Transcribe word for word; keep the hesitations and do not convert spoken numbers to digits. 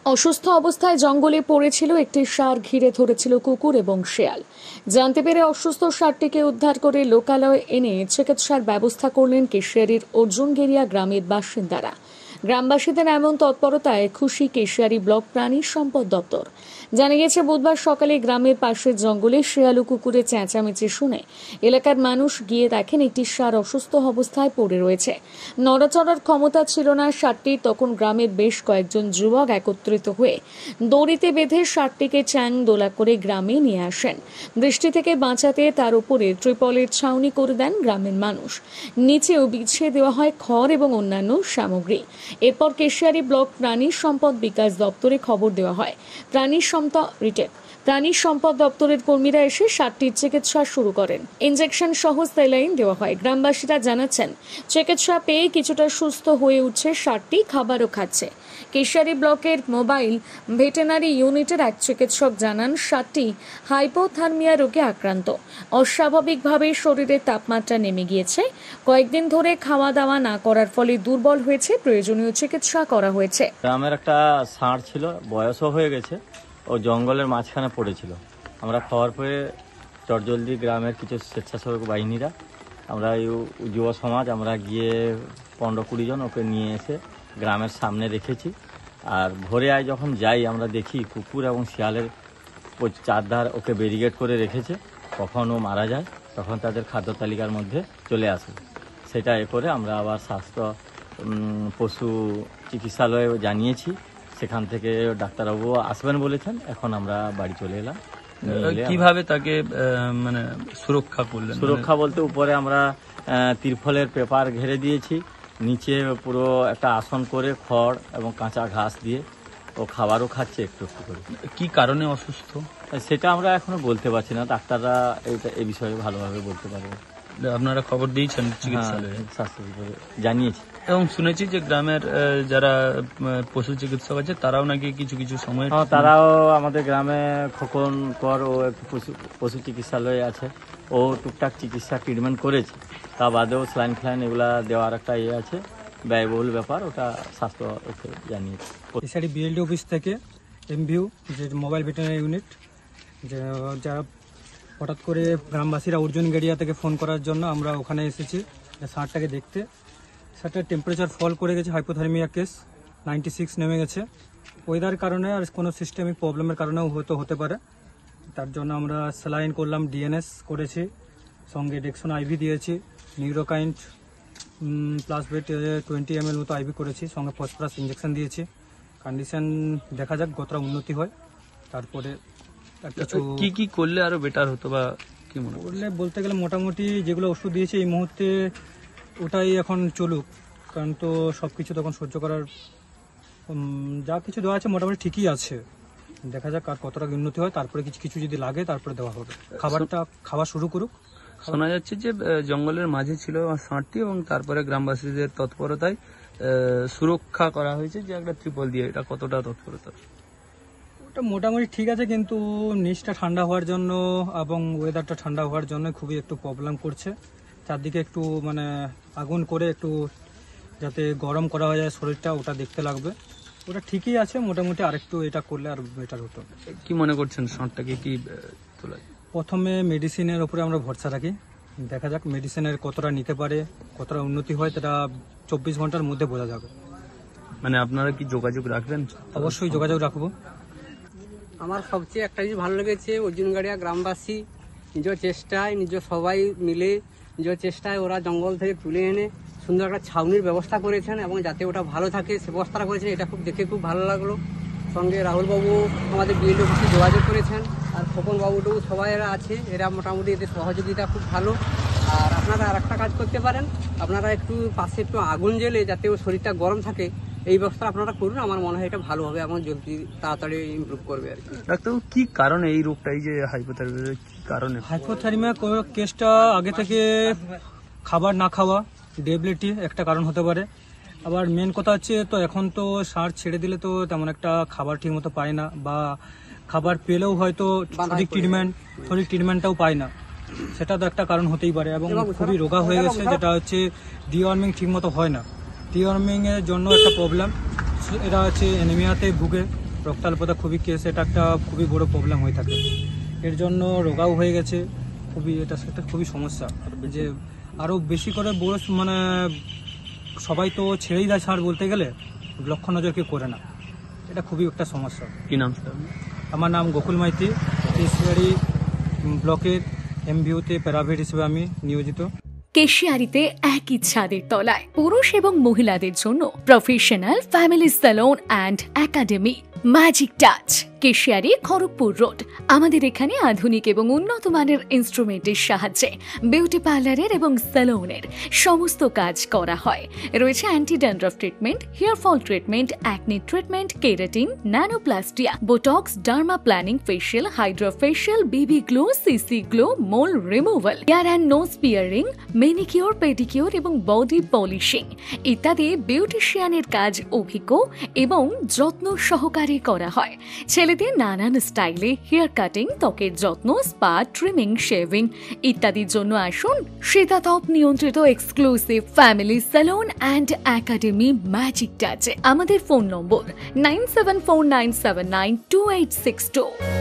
অসুস্থ অবস্থায় জঙ্গলে পড়েছিল একটি ষাঁড়, ঘিরে ধরেছিল কুকুর এবং শেয়াল। জানতে পেরে অসুস্থ ষাঁড়টিকে উদ্ধার করে লোকালয়ে এনে চিকিৎসার ব্যবস্থা করলেন কেশিয়ারির অর্জুনগেরিয়া গ্রামের বাসিন্দারা। গ্রামবাসীদের এমন তৎপরতায় খুশি কেশিয়ারি ব্লক প্রাণী সম্পদ দপ্তর। জানা গেছে, বুধবার সকালে গ্রামের পাশের জঙ্গলে শেয়াল ও কুকুরের চেঁচামেচি শুনে এলাকার মানুষ গিয়ে দেখেন একটি ষাঁড় অসুস্থ অবস্থায় পড়ে রয়েছে। নড়াচড়ার ক্ষমতা ছিল না ষাঁড়টি। তখন গ্রামের বেশ কয়েকজন যুবক একত্রিত হয়ে দড়িতে বেঁধে ষাঁড়টিকে চ্যাং দোলা করে গ্রামে নিয়ে আসেন। বৃষ্টি থেকে বাঁচাতে তার উপরে ত্রিপলের ছাউনি করে দেন গ্রামের মানুষ। নিচেও বিছিয়ে দেওয়া হয় খড় এবং অন্যান্য সামগ্রী। এরপর কেশিয়ারি ব্লক প্রাণী সম্পদ বিকাশ দপ্তরে খবর দেওয়া হয়। প্রাণী সম্পদ রিটেক প্রাণী সম্পদ দপ্তরের কর্মীরা এসে ষাঁড়টির চিকিৎসা শুরু করেন। ইনজেকশন সহ স্যালাইন দেওয়া হয়। গ্রামবাসীরা জানাচ্ছেন, চিকিৎসা পেয়ে কিছুটা সুস্থ হয়ে উঠছে ষাঁড়টি, খাবারও খাচ্ছে। কেশিয়ারি ব্লকের মোবাইল ভেটেনারি ইউনিটের এক চিকিৎসক জানান, ষাঁড়টি হাইপোথার্মিয়া রোগে আক্রান্ত। অস্বাভাবিকভাবে শরীরের তাপমাত্রা নেমে গিয়েছে। কয়েকদিন ধরে খাওয়া দাওয়া না করার ফলে দুর্বল হয়েছে। প্রয়োজনীয় চিকিৎসা করা হয়েছে। গ্রামের একটা ষাঁড় ছিল, বয়সও হয়ে গেছে, ও জঙ্গলের মাঝখানে পড়েছিল। আমরা খবর পেয়ে চটজলদি গ্রামের কিছু স্বেচ্ছাসেবক বাহিনীরা, আমরা যুব সমাজ, আমরা গিয়ে পনেরো কুড়ি জন ওকে নিয়ে এসে গ্রামের সামনে রেখেছি। আর ভোরে আয় যখন যাই, আমরা দেখি কুকুর এবং শিয়ালের চারধার ওকে ব্যারিকেড করে রেখেছে। কখন ও মারা যায় তখন তাদের খাদ্য তালিকার মধ্যে চলে আসে। সেটা এ করে আমরা আবার স্বাস্থ্য পশু চিকিৎসালয়ে জানিয়েছি। সেখান থেকে ডাক্তারবাবু আসবেন বলেছেন। এখন আমরা বাড়ি চলে এলাম। কিভাবে তাকে মানে সুরক্ষা করলেন? সুরক্ষা বলতে উপরে আমরা তিরফলের পেপার ঘিরে দিয়েছি, নিচে পুরো একটা আসন করে খড় এবং কাঁচা ঘাস দিয়ে ও খাবারও খাচ্ছে একটু একটু করে। কি কারণে অসুস্থ সেটা আমরা এখনো বলতে পারছি না, ডাক্তাররা এইটা এই বিষয়ে ভালোভাবে বলতে পারবে। আপনারা খবর দিয়েছেন চিকিৎসালয়ে? স্বাস্থ্য জানিয়েছি। এবং শুনেছি যে গ্রামের যারা পশু চিকিৎসক আছে তারাও নাকি কিছু কিছু সময় তারাও আমাদের গ্রামে খোকন কর ও পশু পশু চিকিৎসালয়ে আছে, ও টুকটাক চিকিৎসা ট্রিটমেন্ট করেছে। তা বাদেও স্যালাইন ফ্যালাইন এগুলা দেওয়ার একটা ইয়ে আছে, ব্যয়বহুল ব্যাপার, ওটা স্বাস্থ্য জানিয়েছে। কেশিয়ারি বিএলডি অফিস থেকে এমভিউ যে মোবাইল ভেটেনারি ইউনিট, যে যারা হঠাৎ করে গ্রামবাসীরা অর্জুনগেরিয়া থেকে ফোন করার জন্য আমরা ওখানে এসেছি ষাঁড়টাকে দেখতে। ষাঁড়টার টেম্পারেচার ফল করে গেছে, হাইপোথার্মিয়া কেস নাইনটি সিক্স নেমে গেছে। ওয়েদার কারণে আর কোনো সিস্টেমিক প্রবলেমের কারণেও হয়তো হতে পারে। তার জন্য আমরা স্যালাইন করলাম, ডিএনএস করেছি, সঙ্গে ডেক্সন আইভি দিয়েছি, নিউরোকাইন্ট প্লাস বেট টোয়েন্টি এম এল মতো আইভি করেছি, সঙ্গে ফসফরাস ইঞ্জেকশন দিয়েছি। কন্ডিশন দেখা যাক কতটা উন্নতি হয়। তারপরে কি কি করলে আরো বেটার হতো বা কি মনে করলে বলতে গেলে মোটামুটি যেগুলো ওষুধ দিয়েছে এই মুহূর্তে ওটাই এখন চলুক, কারণ তো সব কিছু তখন সহ্য করার যা কিছু দেওয়া আছে মোটামুটি ঠিকই আছে। দেখা যাক আর কতটা উন্নতি হয়, তারপরে কিছু কিছু যদি লাগে তারপরে দেওয়া হবে। খাবারটা খাওয়া শুরু করুক। শোনা যাচ্ছে যে জঙ্গলের মাঝে ছিল ষাঁড়টি এবং তারপরে গ্রামবাসীদের তৎপরতায় সুরক্ষা করা হয়েছে যে একটা ত্রিপল দিয়ে। এটা কতটা তৎপরতা? ওটা মোটামুটি ঠিক আছে, কিন্তু নিচটা ঠান্ডা হওয়ার জন্য এবং ওয়েদারটা ঠান্ডা হওয়ার জন্য খুবই একটু প্রবলেম করছে। চারদিকে একটু মানে আগুন করে একটু যাতে গরম করা হয়ে যায় শরীরটা, ওটা দেখতে লাগবে। ওটা ঠিকই আছে মোটামুটি, আরেকটু এটা করলে আর বেটার হতো। কি মনে করছেন ষাঁড়টাকে কি তোলা? প্রথমে মেডিসিনের উপরে আমরা ভরসা রাখি, দেখা যাক মেডিসিনের কতটা নিতে পারে, কতটা উন্নতি হয়, সেটা চব্বিশ ঘন্টার মধ্যে বোঝা যাবে। মানে আপনারা কি যোগাযোগ রাখবেন? অবশ্যই যোগাযোগ রাখবো। আমার সবচেয়ে একটা জিনিস ভালো লেগেছে, অর্জুনগেরিয়া গ্রামবাসী নিজ চেষ্টায়, নিজ সবাই মিলে নিজ চেষ্টায় ওরা জঙ্গল থেকে তুলে এনে সুন্দর একটা ছাউনির ব্যবস্থা করেছেন এবং যাতে ওটা ভালো থাকে সে ব্যবস্থাটা করেছেন। এটা খুব দেখে খুব ভালো লাগলো। সঙ্গে রাহুলবাবু আমাদের বিএলডি অফিসে যোগাযোগ করেছেন, আর খোকন বাবুটাও সবাই এরা আছে, এরা মোটামুটি এদের সহযোগিতা খুব ভালো। আর আপনারা আর একটা কাজ করতে পারেন, আপনারা একটু পাশে একটু আগুন জ্বেলে যাতে ওর শরীরটা গরম থাকে এই ব্যবস্থা আপনারা করুন। আমার মনে হয় এটা ভালো হবে এবং জলদি তাড়াতাড়ি ইমপ্রুভ করবে আর কি। ডাক্তার, কি কারণে এই রোগটা, এই যে হাইপোথার্মিয়া, কি কারণে? হাইপোথার্মিয়া কেসটা আগে থেকে খাবার না খাওয়া, ডেবিলিটি একটা কারণ হতে পারে। আবার মেন কথা হচ্ছে, তো এখন তো ষাঁড় ছেড়ে দিলে তো তেমন একটা খাবার ঠিক মতো পায় না, বা খাবার পেলেও হয়তো সঠিক ট্রিটমেন্ট সঠিক ট্রিটমেন্টটাও পায় না, সেটা তো একটা কারণ হতেই পারে। এবং খুবই রোগা হয়ে গেছে, যেটা হচ্ছে ডিওয়ার্মিং ঠিক মতো হয় না। ডিওয়ার্মিং এর জন্য একটা প্রবলেম, এরা হচ্ছে অ্যানিমিয়াতে ভুগে, রক্তাল্পতা খুবই কেস, এটা একটা খুবই বড় প্রবলেম হয়ে থাকে। এর জন্য রোগাও হয়ে গেছে খুবই, এটা সেটা খুবই সমস্যা। যে আরও বেশি করে বড় মানে সবাই তো ছেড়েই দেয় সার বলতে গেলে, লক্ষ্য নজর কেউ করে না, এটা খুবই একটা সমস্যা। কি নাম স্যার? আমার নাম গোকুল মাইতি, কেশিয়ারি ব্লকের এমভিউতে প্যারাভেট হিসেবে আমি নিয়োজিত। কেশিয়ারিতে একই ছাদের তলায় পুরুষ এবং মহিলাদের জন্য professional family salon and academy magic touch, Keshiary, Kharagpur road. আমাদের এখানে আধুনিক এবং উন্নত মানের ইনস্ট্রুমেন্টের সাহায্যে বিউটি পার্লারের এবং স্যালনের সমস্ত কাজ করা হয়। রয়েছে anti dandruff treatment, hair fall treatment, acne treatment, keratin, nanoplastia, Botox, derma planing, facial, hydra facial, BB glow, CC glow, mole removal, hair and nose piercing, manicure, pedicure এবং বডি পলিশিং ইত্যাদি বিউটিশিয়ানের কাজ অভিজ্ঞ এবং যত্ন সহকারে করা হয়। ছেলেদের নানান স্টাইলে হেয়ার কাটিং, ত্বকের যত্ন, স্পা, ট্রিমিং, শেভিং ইত্যাদির জন্য আসুন শীতাতপ নিয়ন্ত্রিত exclusive family salon and academy magic টাচে। আমাদের phone number nine seven four nine seven nine two eight six two.